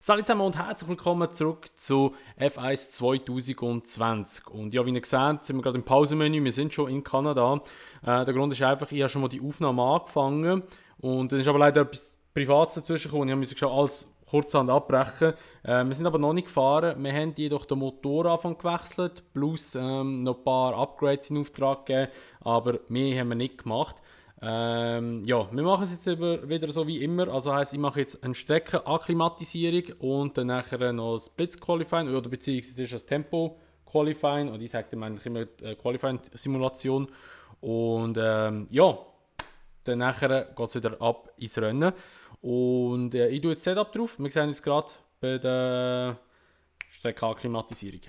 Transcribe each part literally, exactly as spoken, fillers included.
Hallo zusammen und herzlich willkommen zurück zu F eins zwanzig zwanzig. Und ja, wie ihr seht, sind wir gerade im Pausenmenü, wir sind schon in Kanada. Äh, der Grund ist einfach, ich habe schon mal die Aufnahme angefangen und dann ist aber leider etwas Privates dazwischen gekommen. Ich musste schon alles kurzhand abbrechen. Äh, wir sind aber noch nicht gefahren, wir haben jedoch den Motoranfang gewechselt, plus ähm, noch ein paar Upgrades in Auftrag gegeben, aber mehr haben wir nicht gemacht. Ähm, ja, wir machen es jetzt wieder so wie immer, also heisst, ich mache jetzt eine Streckenakklimatisierung und dann nachher noch das Blitz-Qualifying oder beziehungsweise ist das Tempo-Qualifying und ich sage dann eigentlich immer äh, Qualifying-Simulation und ähm, ja, dann nachher geht es wieder ab ins Rennen und äh, ich tue jetzt Setup drauf, wir sehen uns gerade bei der Streckenakklimatisierung.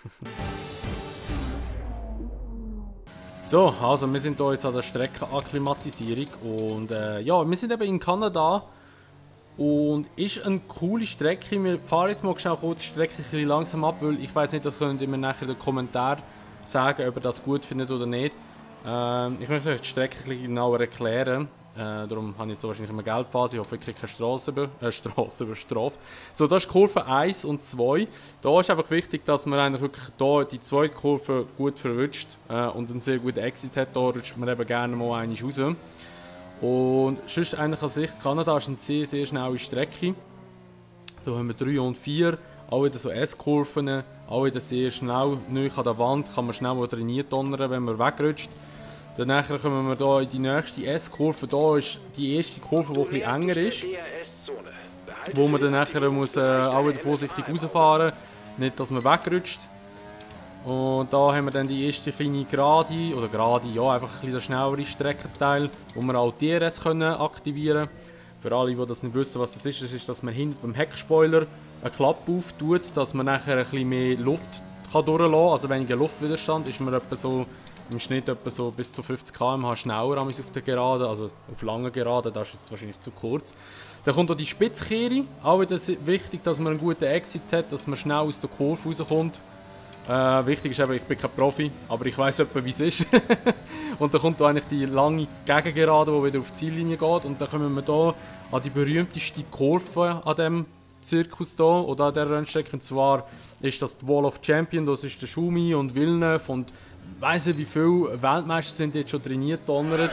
So, also wir sind hier jetzt an der Streckenakklimatisierung und äh, ja, wir sind eben in Kanada und ist eine coole Strecke. Wir fahren jetzt mal schnell kurz die Strecke ein bisschen langsam ab, weil ich weiß nicht, das könnt ihr mir nachher in den Kommentaren sagen, ob ihr das gut findet oder nicht. Ähm, ich möchte euch die Strecke ein bisschen genauer erklären. Äh, darum habe ich so wahrscheinlich immer Geldphase. Ich hoffe, ich kriege keine Strasse über, äh, Strasse über Strafe. So, das ist Kurve eins und zwei. Da ist einfach wichtig, dass man eigentlich wirklich da die zweite Kurve gut verwünscht äh, und einen sehr guten Exit hat. Da rutscht man eben gerne mal einmal raus. Und sonst eigentlich an sich, Kanada ist eine sehr, sehr schnelle Strecke. Da haben wir drei und vier, auch wieder so S-Kurven, auch wieder sehr schnell. Neu an der Wand kann man schnell mal trainieren donnern, wenn man wegrutscht. Dann kommen wir hier in die nächste S-Kurve. Hier ist die erste Kurve, die etwas enger ist. Wo man dann nachher muss, äh, auch wieder vorsichtig rausfahren muss. Nicht, dass man wegrutscht. Und da haben wir dann die erste kleine Gerade, oder Gerade, ja, einfach ein bisschen der schnellere Streckenteil, wo wir auch D R S können aktivieren können. Für alle, die das nicht wissen, was das ist, das ist, dass man hinten beim Heckspoiler eine Klappe auftut, dass man nachher ein bisschen mehr Luft kann durchlassen kann. Also weniger Luftwiderstand, ist man etwa so im Schnitt etwa so bis zu fünfzig Kilometer pro Stunde schneller auf der Gerade, also auf langen Geraden, das ist jetzt wahrscheinlich zu kurz. Dann kommt auch die Spitzkehre, auch wieder wichtig, dass man einen guten Exit hat, dass man schnell aus der Kurve rauskommt. Äh, wichtig ist eben, ich bin kein Profi, aber ich weiss etwa, wie es ist. Und dann kommt da eigentlich die lange Gegengerade, die wieder auf die Ziellinie geht und dann kommen wir hier an die berühmteste Kurve an diesem Zirkus hier, oder an dieser Rennstrecke, und zwar ist das die Wall of Champions, das ist der Schumi und Villeneuve und ich weiss nicht, wie viele Weltmeister sind jetzt schon trainiert donnert.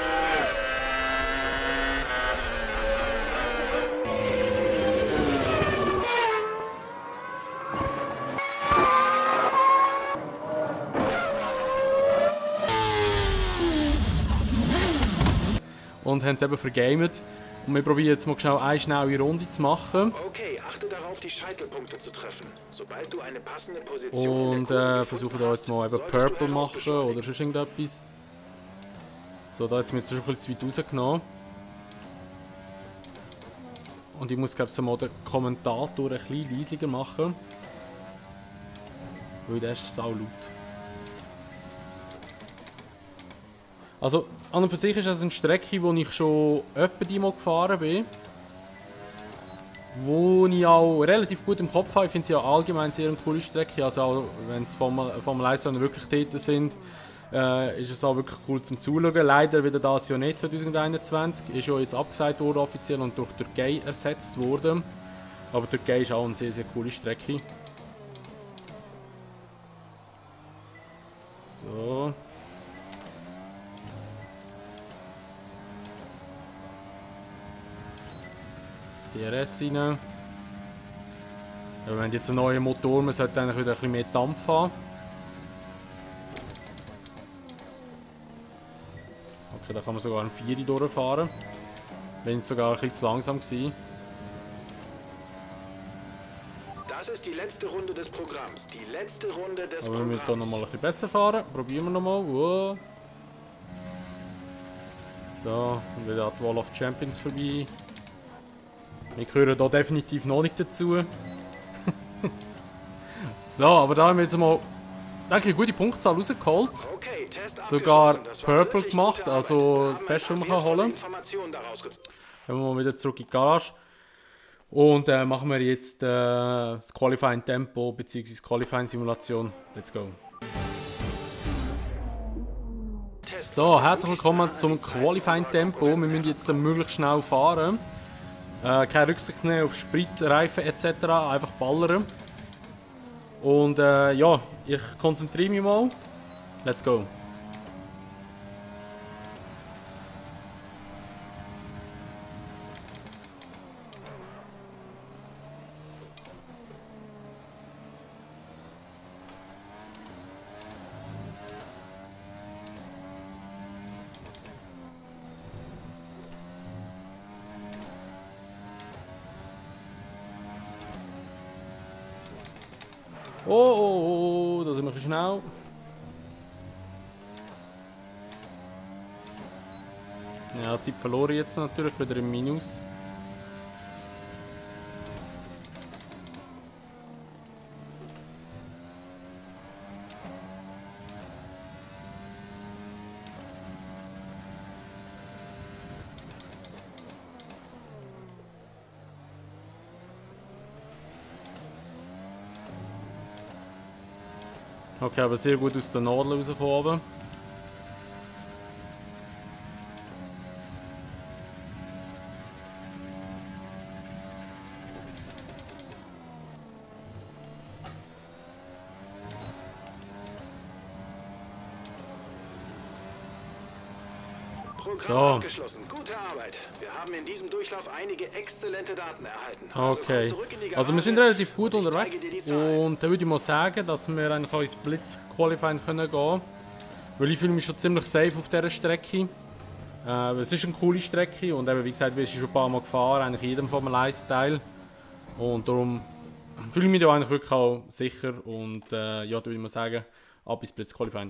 Und haben es eben vergamet. Und wir probieren jetzt mal schnell eine schnelle Runde zu machen. Okay, achte darauf, die Scheitelpunkte zu treffen. Sobald du eine passende Position und äh, versuchen da jetzt mal eben Purple machen oder sonst irgendetwas. So, da jetzt mir schon ein bisschen zu weit rausgenommen. Und ich muss, glaube ich, so mal den Kommentator ein bisschen leisiger machen. Weil der ist sau laut. Also, an und für sich ist das eine Strecke, wo ich schon etwa die mal gefahren bin. Wo ich auch relativ gut im Kopf habe. Ich finde sie ja allgemein sehr eine coole Strecke. Also auch wenn es Formel eins wirklich dort sind, äh, ist es auch wirklich cool zum Zuschauen. Leider wieder das Jahr nicht zwanzig einundzwanzig. Ist ja jetzt abgesagt worden offiziell und durch Türkei ersetzt worden. Aber Türkei ist auch eine sehr, sehr coole Strecke. So. D R S rein. Ja, wir haben jetzt einen neuen Motor, man sollte eigentlich wieder ein bisschen mehr Dampf haben. Okay, da kann man sogar einen Vieri durchfahren. Wenn es sogar ein bisschen zu langsam war. Das ist die letzte Runde des Programms. Die letzte Runde des Aber wir müssen Programms. hier nochmal ein bisschen besser fahren. Probieren wir nochmal. Wow. So, und wieder an die Wall of Champions vorbei. Wir gehören hier definitiv noch nicht dazu. So, aber da haben wir jetzt mal, denke ich, eine gute Punktzahl rausgeholt. Okay, Test sogar das war Purple wirklich gemacht, gute Arbeit. also Wir das Beste, haben was ein man paar holen wertvolle kann. Informationen daraus gezogen. Dann gehen wir wieder zurück in die Garage. Und äh, machen wir jetzt äh, das Qualifying Tempo bzw. Qualifying Simulation. Let's go. So, herzlich willkommen zum Qualifying Tempo. Wir müssen jetzt möglichst schnell fahren. Äh, keine Rücksicht nehmen auf Sprit, Reifen et cetera. Einfach ballern. Und äh, ja, ich konzentriere mich mal. Let's go. Oh, oh, oh, oh, da sind wir ein bisschen schnell. Ja, Zeit verloren jetzt natürlich, wieder im Minus. Okay, aber sehr gut aus der Nadel rausgekommen. Programm So. abgeschlossen. Gute Arbeit. Wir haben in diesem Durchlauf einige exzellente Daten erhalten. Also komm Okay, zurück in die also wir sind Garage relativ gut und ich zeige unterwegs dir die Zahlen. und da würde ich mal sagen, dass wir eigentlich auch ins Blitz-Qualifying können gehen. Weil ich fühle mich schon ziemlich safe auf dieser Strecke. Äh, es ist eine coole Strecke und eben, wie gesagt, wir sind schon ein paar Mal gefahren, eigentlich in jedem Formel eins Teil. Und darum fühle ich mich da eigentlich wirklich auch sicher und äh, ja, da würde ich mal sagen, ab ins Blitz-Qualifying.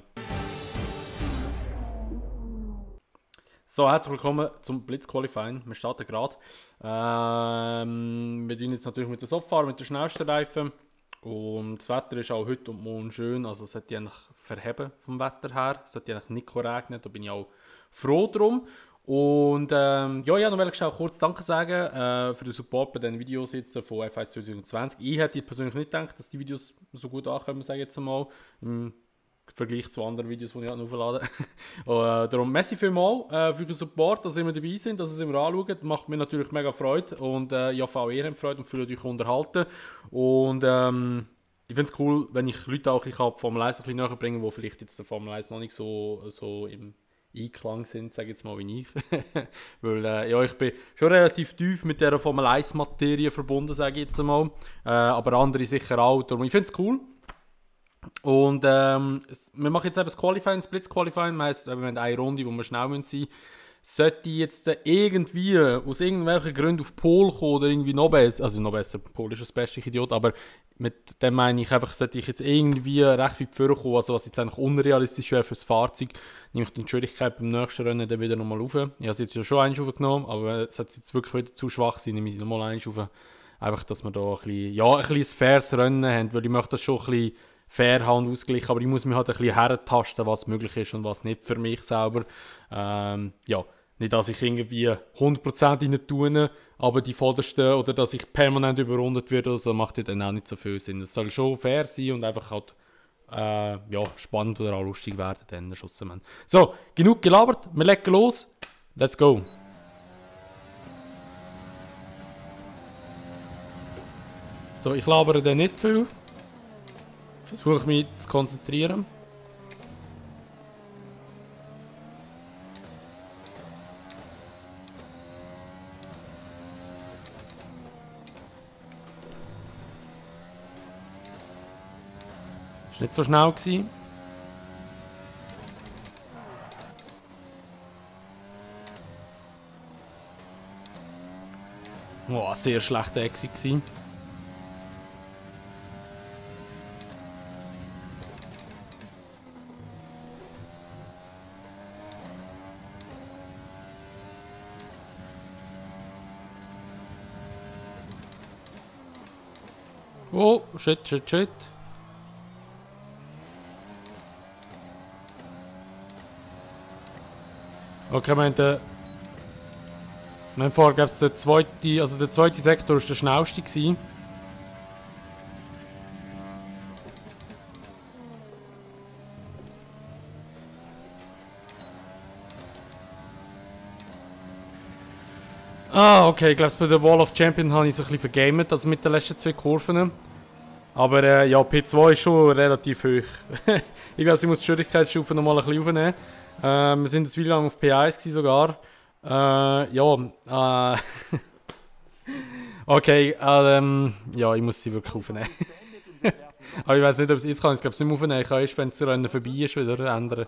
So, herzlich willkommen zum Blitz-Qualifying. Wir starten gerade. Ähm, wir tun jetzt natürlich mit der Soft fahren, mit der schnellsten Reifen. Und das Wetter ist auch heute und morgen schön, also es sollte eigentlich verheben vom Wetter her. Es sollte eigentlich nicht regnen, da bin ich auch froh drum. Und ähm, ja, ja, noch will ich auch kurz Danke sagen äh, für den Support bei den Videos jetzt von F eins zwanzig zwanzig. Ich hätte persönlich nicht gedacht, dass die Videos so gut ankommen, sage ich jetzt mal. Im Vergleich zu anderen Videos, die ich halt auflade. äh, darum merci vielmals äh, für den Support, dass ihr immer dabei sind, dass ihr es immer anschaut. Macht mir natürlich mega Freude und äh, ich hoffe auch ihr habt Freude und fühlt euch unterhalten. Und ähm, ich finde es cool, wenn ich Leute auch ein bisschen die Formel eins ein bisschen näher bringen, die vielleicht jetzt der Formel eins noch nicht so, so im Einklang sind, sage ich jetzt mal wie ich. Weil äh, ja, ich bin schon relativ tief mit dieser Formel eins Materie verbunden, sage ich jetzt mal. Äh, aber andere sicher auch. Darum, ich finde es cool. Und ähm, wir machen jetzt eben das Qualifying, das Blitz-Qualifying, heisst, wir haben eine Runde, wo wir schnell sein müssen. Sollte ich jetzt irgendwie aus irgendwelchen Gründen auf Pole kommen oder irgendwie noch besser, also noch besser, Pole ist das beste Idiot, aber mit dem meine ich einfach, sollte ich jetzt irgendwie recht weit vorkommen, also was jetzt eigentlich unrealistisch wäre für das Fahrzeug, nehme ich die Schwierigkeit beim nächsten Rennen dann wieder nochmal rauf. Ich habe es jetzt ja schon eins aufgenommen, aber sollte es jetzt wirklich wieder zu schwach sein, nehme ich sie nochmal eins rauf. Einfach, dass wir da ein bisschen, ja, ein bisschen ein faires Rennen haben, weil ich möchte das schon ein bisschen fair haben und ausgleichen, aber ich muss mich halt ein bisschen herentasten, was möglich ist und was nicht für mich selber. Ähm, ja, nicht, dass ich irgendwie hundert Prozent rein tue, aber die vordersten, oder dass ich permanent überrundet werde, also macht ja dann auch nicht so viel Sinn. Es soll schon fair sein und einfach halt äh, ja, spannend oder auch lustig werden dann schlussendlich. So, genug gelabert, wir legen los, let's go! So, ich labere dann nicht viel. Versuche mich zu konzentrieren. Ist nicht so schnell gewesen. Oh, sehr schlechter Exit gewesen. Oh, shit, shit, shit. Okay, ich meine, mein vorher gab es der zweite, also der zweite Sektor ist der schnellste gewesen. Ah, okay, ich glaube, bei der Wall of Champions habe ich so ein bisschen vergamet, also mit den letzten zwei Kurven. Aber äh, ja, P zwei ist schon relativ hoch. Ich glaube, ich muss die Schwierigkeitsstufe nochmal ein bisschen aufnehmen. Äh, wir sind ein Weile lang auf P eins gewesen sogar. Äh, ja, äh... okay, ähm... ja, ich muss sie wirklich aufnehmen. Aber ich weiß nicht, ob es jetzt kann. Ich glaube, es nicht mehr aufnehmen. Ich kann erst, wenn das Rennen vorbei ist, wieder ändern.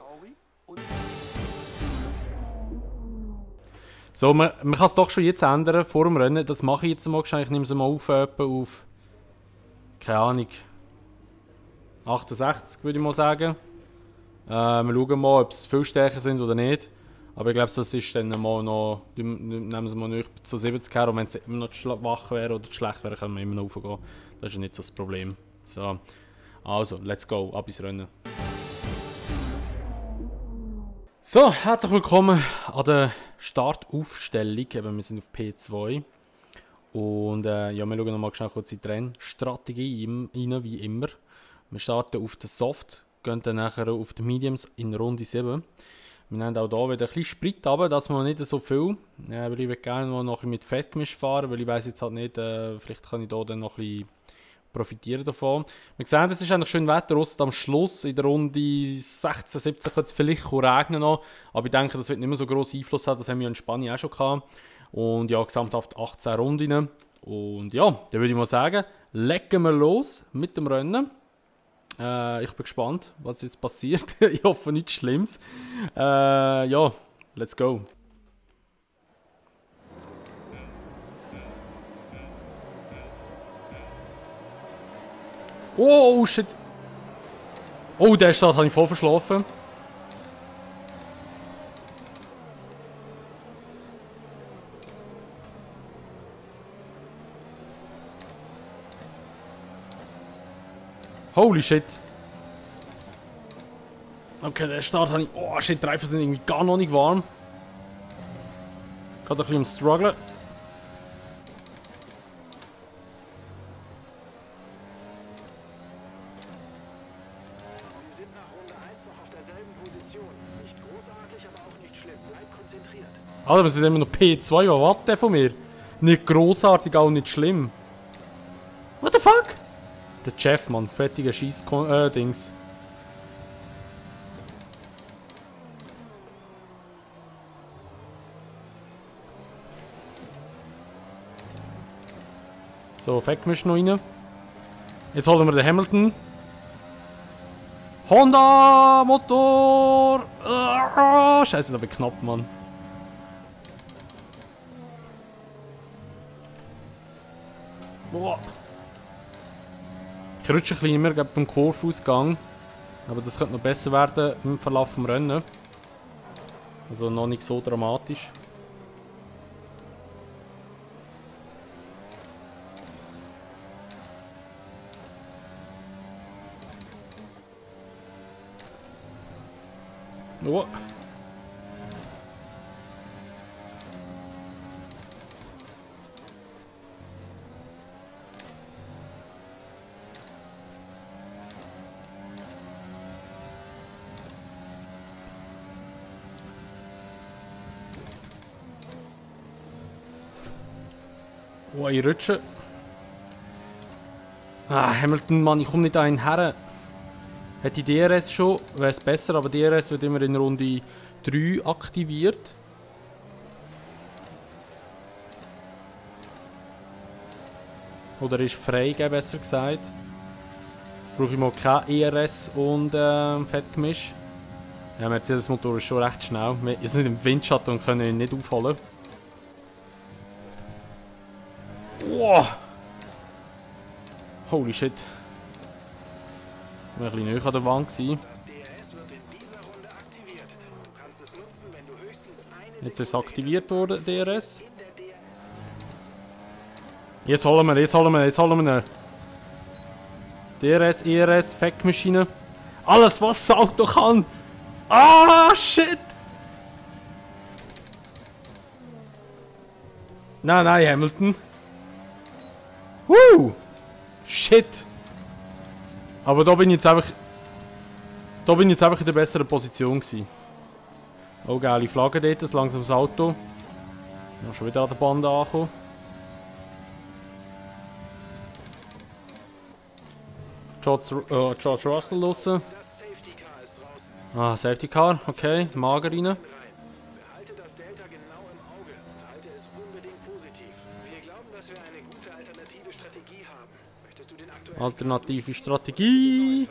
So, man, man kann es doch schon jetzt ändern, vor dem Rennen. Das mache ich jetzt mal. Ich nehme es mal auf, etwa auf... keine Ahnung... achtundsechzig würde ich mal sagen. Äh, wir schauen mal, ob es viel stärker sind oder nicht. Aber ich glaube, das ist dann mal noch... nehmen sie mal nicht zu siebzig her. Und wenn es immer noch schwach wäre oder schlecht wäre, können wir immer noch raufgehen. Das ist nicht so das Problem. So, also, let's go, ab ins Rennen. So, herzlich willkommen an der Startaufstellung. Eben, wir sind auf P zwei. Und äh, ja, wir schauen nochmal schnell kurz in die Rennstrategie rein, wie immer. Wir starten auf der Soft, gehen dann nachher auf die Mediums in Runde sieben. Wir nehmen auch hier wieder ein bisschen Sprit runter, dass wir nicht so viel. Äh, aber ich würde gerne noch ein bisschen mit Fettgemisch fahren, weil ich weiss jetzt halt nicht, äh, vielleicht kann ich hier dann noch ein bisschen profitieren davon. Wir sehen, es ist eigentlich schön Wetter, ausser am Schluss in der Runde sechzehn, siebzehn könnte es vielleicht regnen noch, aber ich denke, das wird nicht mehr so grossen Einfluss haben, das haben wir in Spanien auch schon gehabt. Und ja, gesamthaft achtzehn Runden. Und ja, dann würde ich mal sagen, legen wir los mit dem Rennen. Äh, ich bin gespannt, was jetzt passiert. Ich hoffe nichts Schlimmes. Äh, ja, let's go. Oh, shit. Oh, der Start habe ich voll verschlafen. Holy shit. Okay, der Start habe ich... Oh shit, die Reifen sind irgendwie gar noch nicht warm. Gerade ein bisschen am Strugglen. Alter, wir sind immer noch P zwei, was wartet der von mir? Nicht grossartig, auch nicht schlimm. What the fuck? Der Chef, Mann, fettiger Scheiß-Dings. Äh, so, Fettgemisch noch rein. Jetzt holen wir den Hamilton. Honda Motor! Ah, Scheiße, da wird knapp, Mann. Boah. Ich rutsche ein bisschen immer beim Kurvausgang. Aber das könnte noch besser werden im Verlauf des Rennen. Also noch nicht so dramatisch. Oh. Oh, ich rutsche. Ah, Hamilton, Mann, ich komme nicht einen her. Hätte ich D R S schon, wäre es besser, aber D R S wird immer in Runde drei aktiviert. Oder ist freigegeben, besser gesagt. Jetzt brauche ich mal kein E R S und äh, Fettgemisch. Ja, Mercedes-Motor ist schon recht schnell. Wir sind im Windschatten und können ihn nicht aufholen. Wow. Holy shit. Ich war ein bisschen näher an der Wand. Jetzt ist es aktiviert worden, D R S. Jetzt holen wir, jetzt holen wir, jetzt holen wir ihn. D R S, E R S, Fettmaschine. Alles, was das Auto kann. Ah, shit. Nein, nein, Hamilton. Woo! Shit! Aber da bin ich jetzt einfach... Da bin ich jetzt einfach in der besseren Position gewesen. Oh, geile Flagge dort, ein langsames Auto. Noch schon wieder an der Bande angekommen. George, äh, George Russell draussen. Ah, Safety Car, okay. Mager rein. Behalte das Delta genau im Auge und halte es unbedingt positiv. Wir glauben, dass wir eine gute alternative Strategie haben. Möchtest du den aktuellen Alternative Strategie.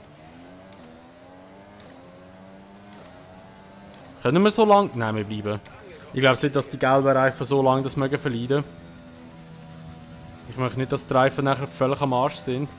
Können wir so lange? Nein, wir bleiben. Ich glaube nicht, dass die gelben Reifen so lange das mögen verleiden. Ich möchte nicht, dass die Reifen nachher völlig am Arsch sind.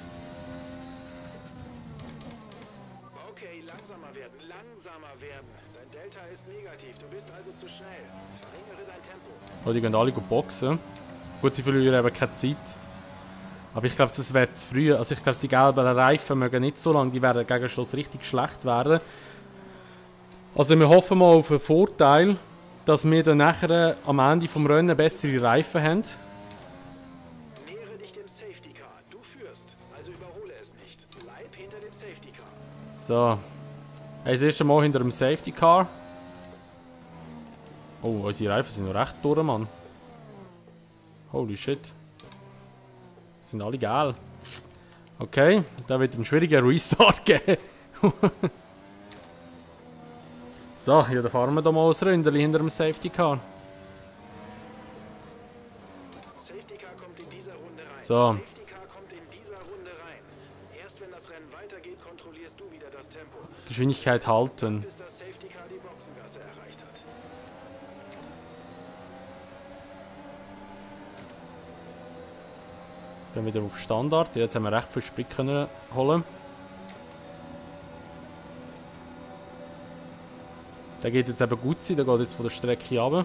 Okay, langsamer werden, langsamer werden. Dein Delta ist negativ, du bist also zu schnell. Verringere dein Tempo. Oh, die gehen alle boxen. Gut, sie verlieren eben keine Zeit. Aber ich glaube, es wäre zu früh. Also ich glaube, die gelben Reifen mögen nicht so lange. Die werden gegen Schluss richtig schlecht werden. Also wir hoffen mal auf einen Vorteil, dass wir dann nachher am Ende vom Rennen bessere Reifen haben. Nähere dich dem Safety Car. Du führst, also überhole es nicht. Bleib hinter dem Safety Car. So. Hey, das erste Mal hinter dem Safety Car. Oh, unsere Reifen sind noch recht durch, Mann. Holy shit. Sind alle geil. Okay, da wird ein schwieriger Restart geben. So, ja, dann fahren wir da mal ein Ründchen hinter dem Safety Car. Safety Car kommt in dieser Runde rein. So. Safety Car kommt in dieser Runde rein. Erst wenn das Rennen weitergeht, kontrollierst du wieder das Tempo. Geschwindigkeit halten. Bis das Safety Car die Boxengasse erreicht hat. Gehen wieder auf Standard. Jetzt haben wir recht viel Sprit können holen. Der geht jetzt eben gut sein, der geht jetzt von der Strecke runter.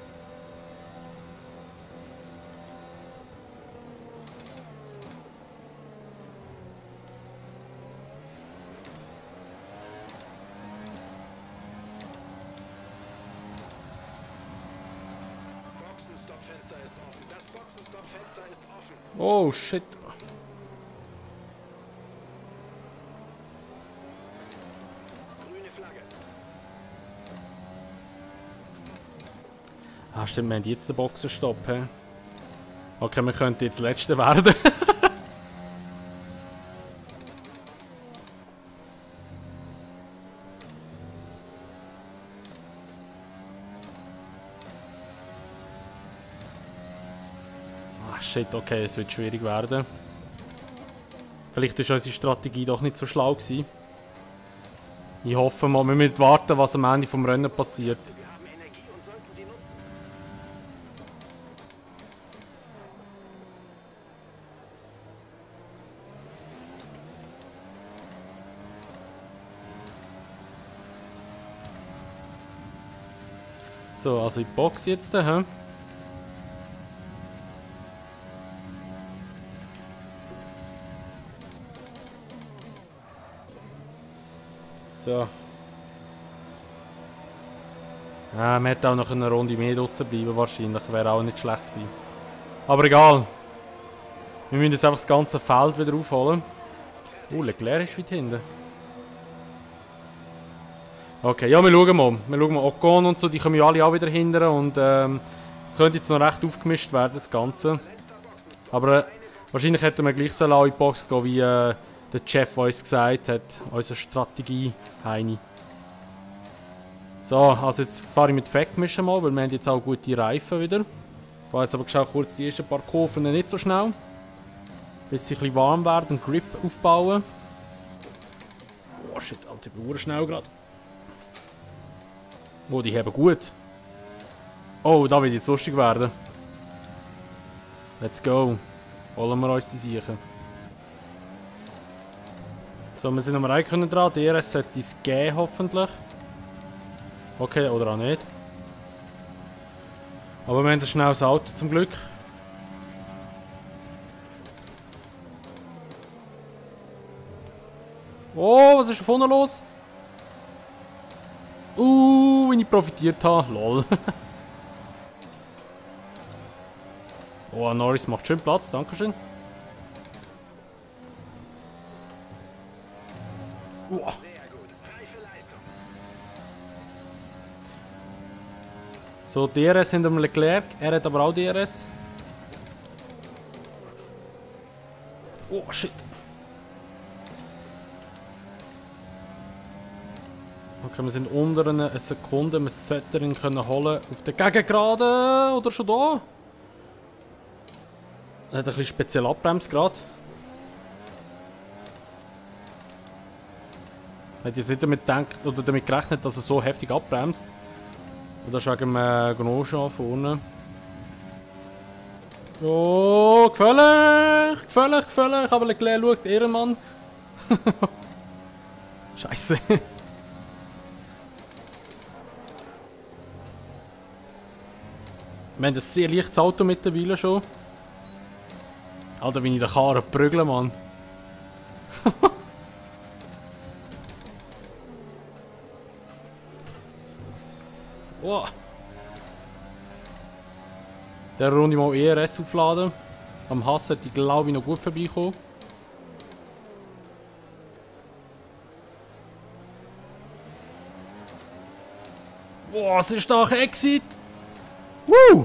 Boxenstoppfenster ist offen. Das Boxenstoppfenster ist offen. Oh shit. Grüne Flagge. Ah, stimmt, wir haben jetzt den Boxenstopp. He? Okay, wir könnten jetzt Letzte werden. Ah, shit, okay, es wird schwierig werden. Vielleicht ist unsere Strategie doch nicht so schlau gewesen. Ich hoffe mal, wir müssen warten, was am Ende vom Rennen passiert. Wir haben Energie und sollten sie nutzen. So, also die Box jetzt, hä? So. Ja, man hätte auch noch eine Runde mehr draussen bleiben wahrscheinlich. Wäre auch nicht schlecht gewesen. Aber egal. Wir müssen jetzt einfach das ganze Feld wieder aufholen. Oh, Leclerc ist weit hinten. Okay, ja, wir schauen mal. Wir schauen mal Ocon und so, die kommen ja alle auch wieder hinten. Und ähm, es könnte jetzt noch recht aufgemischt werden, das Ganze. Aber äh, wahrscheinlich hätten wir gleich so lange in die Box gehen, wie äh, der Chef uns gesagt hat. Unsere Strategie, Heini. So, also jetzt fahre ich mit Fettmischen mal, weil wir haben jetzt auch gute Reifen wieder. Ich fahre jetzt aber schau kurz die ersten paar Kurven nicht so schnell. Bis sie ein bisschen warm werden und Grip aufbauen. Oh shit, Alter, ich bin schnell gerade. Oh, die haben gut. Oh, da wird jetzt lustig werden. Let's go. Holen wir uns die Sachen. So, wir sind am Rein dran. D R S sollte es geben, hoffentlich. Okay, oder auch nicht. Aber wir haben ein schnelles Auto zum Glück. Oh, was ist da vorne los? Uh, wenn ich profitiert habe. Lol. Oh, Norris macht schön Platz, dankeschön. Uh. Sehr gut. Reife Leistung. So, D R S hinter dem Leclerc. Er hat aber auch D R S. Oh, shit. Okay, wir sind unter einer Sekunde. Wir sollten ihn können holen auf der Gegengerade. Oder schon da? Er hat ein bisschen speziell abbremst gerade. Ich hätte jetzt nicht damit gedacht, oder damit gerechnet, dass er so heftig abbremst. Und das ist wegen dem äh, Grosjean vorne. Oh, gefährlich! Gefährlich, gefährlich! Aber Leclerc schaut, Ehrenmann. Scheiße. Wir haben ein sehr leichtes Auto mittlerweile schon. Alter, wie ich den Karren prügle, Mann. Oh. Der Runde mal E R S aufladen. Am Hass sollte ich glaube ich noch gut vorbeikommen. Boah, es ist nach Exit! Woo!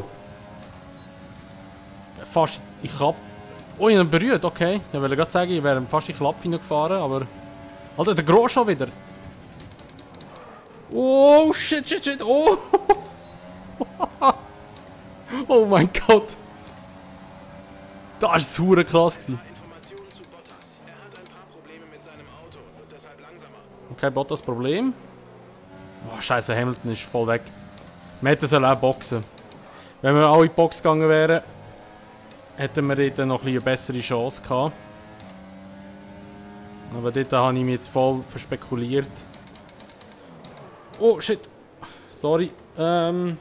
Fast. Ich hab. Oh, ich habe ihn berührt, okay. Ich wollte gerade sagen, ich wäre fast in die Klappe gefahren, aber. Alter, der Gros schon wieder! Oh, shit, shit, shit! Oh! Oh mein Gott! Das war super krass. Informationen zu Bottas. Er hat ein paar Probleme mit seinem Auto und wird deshalb langsamer. Okay, Bottas Problem. Oh, scheiße, Hamilton ist voll weg. Wir hätten sollen auch boxen. Wenn wir auch in die Box gegangen wären, hätten wir dort noch ein eine bessere Chance gehabt. Aber dort habe ich mich jetzt voll verspekuliert. Oh, shit. Sorry. Ähm.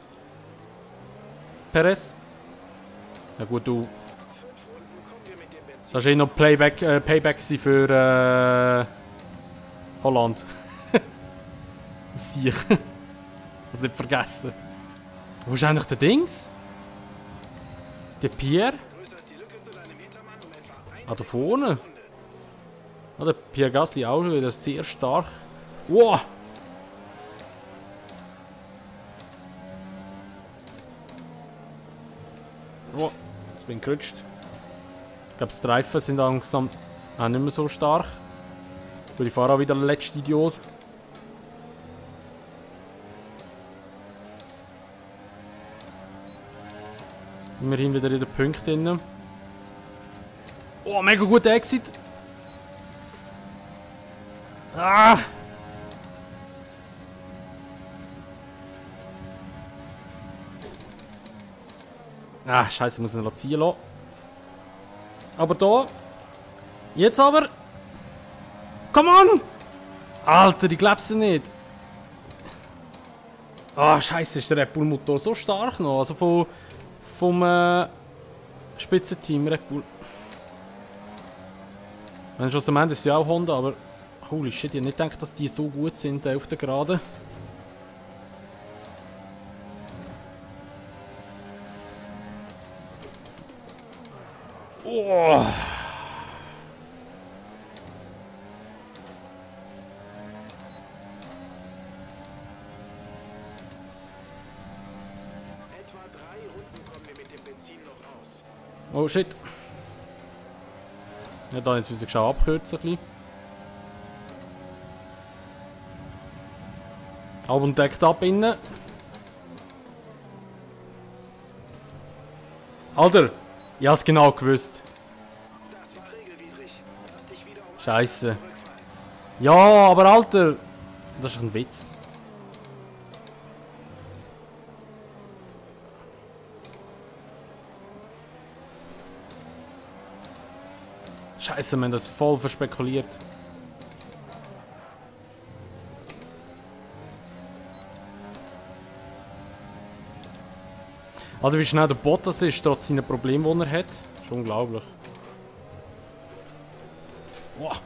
Perez. Ja gut, du. Das war eh noch Playback, äh, Payback für äh, Holland. Sieh. Das nicht vergessen. Wo ist eigentlich der Dings? Der Pierre? Ah, da vorne. Ah, der Pierre Gasly auch wieder sehr stark. Wow! Oh, jetzt bin ich gerutscht. Ich glaube, die Reifen sind langsam auch nicht mehr so stark. Weil ich fahre auch wieder der letzte Idiot. Immerhin wieder in den Punkt drin. Oh, mega guter Exit. Ah! Ah, scheiße, ich muss ihn ziehen lassen. Aber da. Jetzt aber. Come on! Alter, ich glaub's nicht. Ah, scheiße, ist der Red Bull Motor so stark noch. Also von, vom äh, Spitzenteam Red Bull. Wenn schon am Ende ist ja auch Honda, aber holy shit, ich hätte nicht gedacht, dass die so gut sind äh, auf der Gerade. Oh. Etwa drei Runden kommen wir mit dem Benzin noch aus. Oh shit. Ja, da jetzt wieder schon abkürzen. Ein bisschen. Album deckt ab innen. Alter, ich hab's genau gewusst. Das war regelwidrig. Lass dich wieder um Scheiße. zurückfallen. Ja, aber Alter, das ist doch ein Witz. Scheiße, man, das voll verspekuliert. Alter, wie schnell der Bottas ist, trotz seiner Probleme, die er hat. Das ist unglaublich. Wow.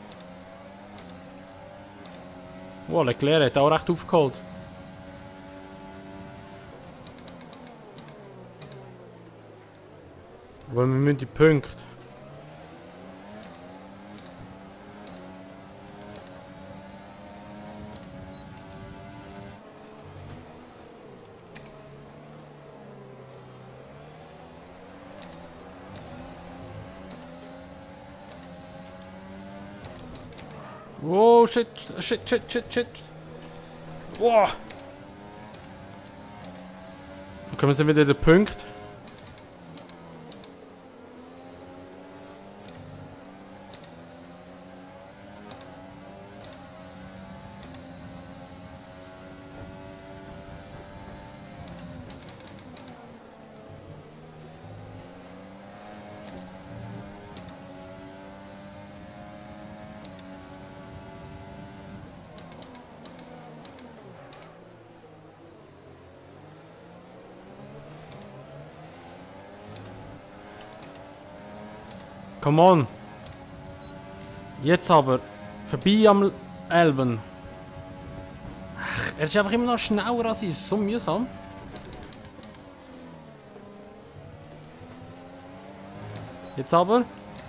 Wow, Leclerc hat auch recht aufgeholt. Aber wir müssen die Punkte. Oh, shit, shit, shit, shit, shit. Wow. Dann kommen wir wieder den Punkt. Come on. Jetzt aber. Vorbei am Elben. Ach, er ist einfach immer noch schneller als ich. Ist so mühsam. Jetzt aber.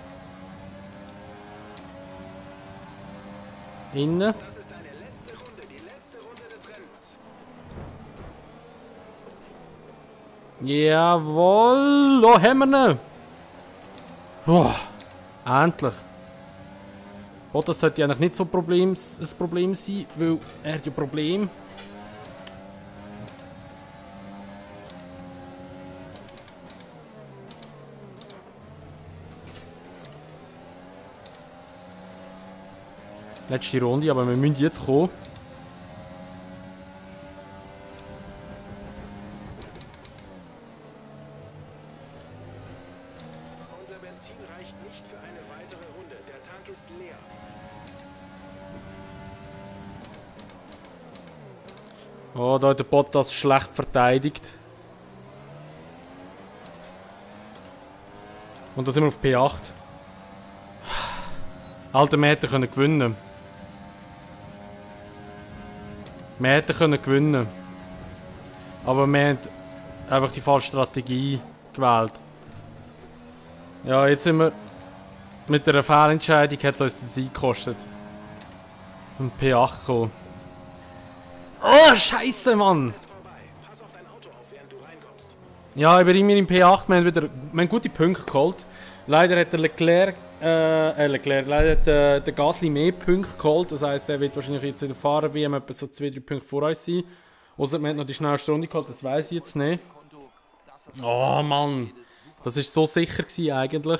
Innen. Das ist deine letzte Runde, die letzte Runde des Rennens. Jawohl. Da haben wir ihn. Boah. Endlich. Oh, das sollte eigentlich nicht so ein Problem, ein Problem sein, weil er hat ja Problem. Letzte Runde, aber wir müssen jetzt kommen. Unser Benzin reicht nicht für eine weitere Runde. Der Tank ist leer. Oh, da hat der Bottas schlecht verteidigt. Und da sind wir auf P acht. Alter, wir hätten können gewinnen. Wir hätten können gewinnen. Aber wir haben einfach die falsche Strategie gewählt. Ja, jetzt sind wir mit einer Fehlentscheidung, hat es uns den Sieg gekostet. Und P acht gekommen. Oh, Scheiße, Mann! Ist vorbei. Pass auf dein Auto auf, während du reinkommst. Ja, ich bin immer im P acht, wir haben wieder wir haben gute Punkte geholt. Leider hat der Leclerc, äh, äh Leclerc, leider hat der, der Gasly mehr Punkte geholt. Das heisst, er wird wahrscheinlich jetzt in der Fahrer-W M etwa so zwei drei Punkte vor uns sein. Außer wir haben noch die schnellste Runde geholt, das weiß ich jetzt nicht. Oh Mann, das war so sicher gewesen, eigentlich.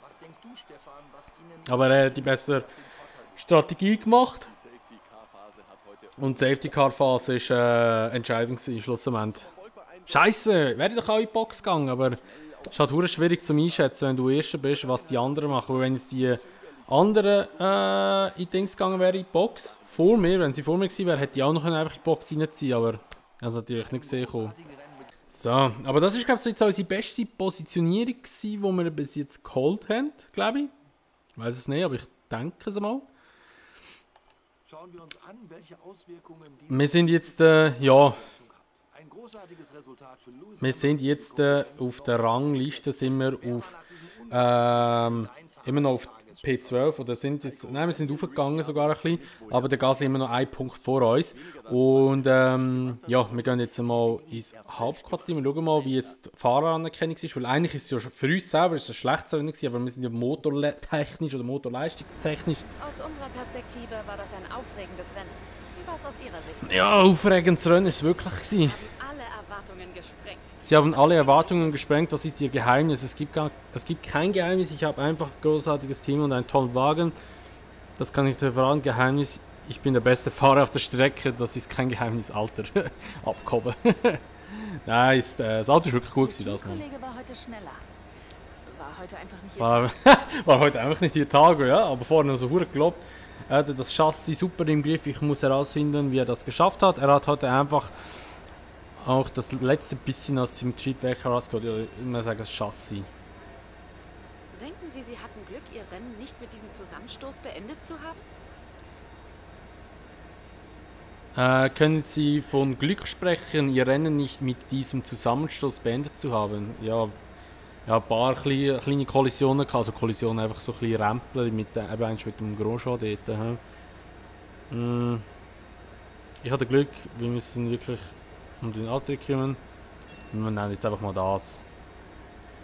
Aber er hat die bessere Strategie gemacht. Und die Safety-Car-Phase war äh, entscheidend gewesen, schlussendlich. Scheiße, wäre ich doch auch in die Box gegangen, aber es ist halt verdammt schwierig zu einschätzen, wenn du Erster bist, was die anderen machen. Weil wenn jetzt die anderen äh, in Dings gegangen wäre, in die Box, vor mir, wenn sie vor mir gewesen wäre, hätte ich auch noch einfach in die Box reinziehen, aber das hat natürlich nicht gesehen. Kommen. So, aber das ist, glaube ich, so jetzt unsere beste Positionierung gewesen, die wir bis jetzt geholt haben, glaube ich. Ich weiß es nicht, aber ich denke es mal. Schauen wir uns an, welche Auswirkungen Wir sind jetzt, äh, ja, ein großartiges Resultat für Lewis. wir sind jetzt äh, auf der Rangliste, sind wir auf, ähm, immer noch auf P zwölf, oder sind jetzt, nein, wir sind aufgegangen sogar ein bisschen, aber der Gasly immer noch ein Punkt vor uns. Und ähm, ja, wir gehen jetzt mal ins Hauptquartier, wir schauen mal, wie jetzt die Fahreranerkennung ist, weil eigentlich ist es ja schon für uns selber ist es ein schlechtes Rennen gewesen, aber wir sind ja motortechnisch oder motorleistungstechnisch. Aus unserer Perspektive war das ein aufregendes Rennen. Wie war es aus Ihrer Sicht? Ja, aufregendes Rennen ist es wirklich gewesen. Alle Erwartungen gesprengt. Sie haben alle Erwartungen gesprengt, das ist ihr Geheimnis. Es gibt, gar, es gibt kein Geheimnis, ich habe einfach ein großartiges Team und einen tollen Wagen. Das kann ich dir verraten, Geheimnis, ich bin der beste Fahrer auf der Strecke, das ist kein Geheimnis, Alter. Abgehoben. Nein, ist, äh, das Auto ist wirklich gut gewesen, das Der Mal. Kollege war heute schneller. War heute einfach nicht Ihr War, Tag. war heute einfach nicht die Tage, ja, aber vorne so hure gelobt. Er hatte das Chassis super im Griff, ich muss herausfinden, wie er das geschafft hat. Er hat heute einfach auch das letzte bisschen aus dem Triebwerk herausgeholt, ja, ich muss sagen, das Chassis. Denken Sie, Sie hatten Glück, Ihr Rennen nicht mit diesem Zusammenstoß beendet zu haben? Äh, können Sie von Glück sprechen, Ihr Rennen nicht mit diesem Zusammenstoß beendet zu haben? Ja, ja ein paar kleine, kleine Kollisionen gehabt, also Kollisionen einfach so ein bisschen Rempeln mit, äh, eben mit dem Grosjean dort. Äh. Mm. Ich hatte Glück, wir müssen wirklich um den Antrieb kümmern. Und wir nehmen jetzt einfach mal das.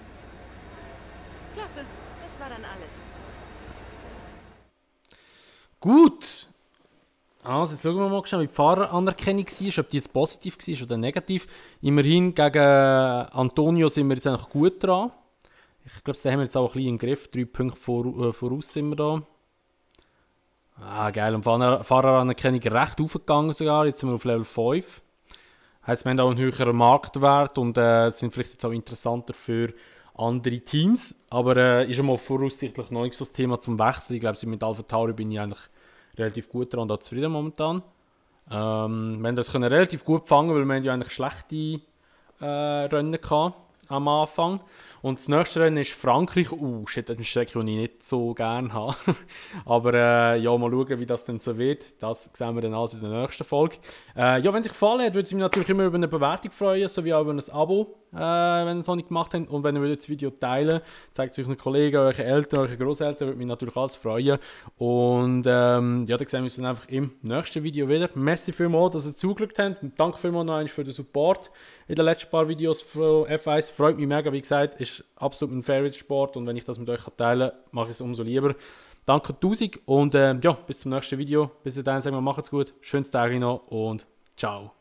Klasse, das war dann alles. Gut. Also, jetzt schauen wir mal schnell, wie die Fahreranerkennung war, ob die jetzt positiv war oder negativ. Immerhin gegen Antonio sind wir jetzt eigentlich gut dran. Ich glaube, da haben wir jetzt auch ein bisschen im Griff. Drei Punkte vor, äh, voraus sind wir da. Ah, geil. Und Fahrer, Fahreranerkennung recht aufgegangen sogar. Jetzt sind wir auf Level fünf. Heisst, wir haben auch einen höheren Marktwert und äh, sind vielleicht jetzt auch interessanter für andere Teams. Aber äh, ist mal voraussichtlich noch nicht so das Thema zum Wechseln. Ich glaube, mit Alpha Tauri bin ich eigentlich relativ gut dran und auch zufrieden momentan. Ähm, wir haben das können relativ gut fangen, weil wir haben ja eigentlich schlechte äh, Rennen hatten am Anfang. Und das nächste Rennen ist Frankreich. Uh, shit, das ist eine Strecke, die ich nicht so gerne habe. Aber äh, ja, mal schauen, wie das dann so wird. Das sehen wir dann also in der nächsten Folge. Äh, ja, wenn es euch gefallen hat, würde ich mich natürlich immer über eine Bewertung freuen, sowie auch über ein Abo, äh, wenn ihr es noch nicht gemacht habt. Und wenn ihr das Video teilen, zeigt es euch euren Kollegen, euren Eltern, euren Großeltern, würde mich natürlich alles freuen. Und ähm, ja, dann sehen wir uns dann einfach im nächsten Video wieder. Merci vielmals, dass ihr zugeschaut habt. Und danke vielmals noch einmal für den Support in den letzten paar Videos von F eins. Freut mich mega, wie gesagt, ist absolut mein Favorite-Sport und wenn ich das mit euch teilen kann, mache ich es umso lieber. Danke tausend und äh, ja, bis zum nächsten Video. Bis dahin sagen wir, macht's gut, schönes Tag noch und ciao.